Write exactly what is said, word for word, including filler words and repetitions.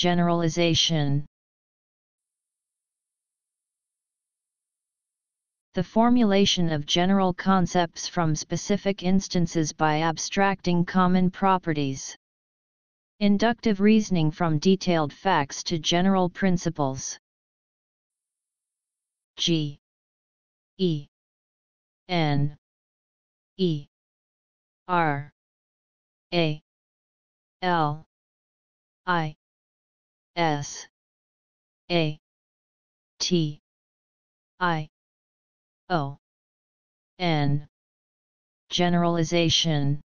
Generalization. The formulation of general concepts from specific instances by abstracting common properties. Inductive reasoning from detailed facts to general principles. G E N E R A L I S A T I O N. Generalization.